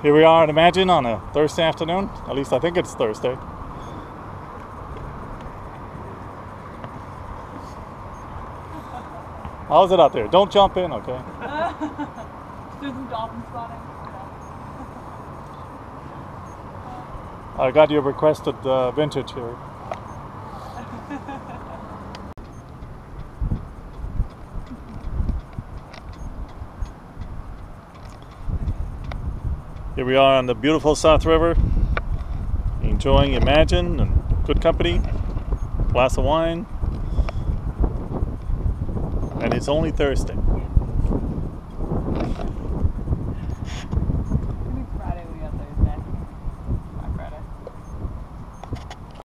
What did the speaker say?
Here we are at Imagine on a Thursday afternoon. At least I think it's Thursday. How's it out there? Don't jump in, okay? There's some dolphin spotting. I got your requested vintage here. Here we are on the beautiful South River, enjoying Imagine and good company, glass of wine, and it's only Thursday.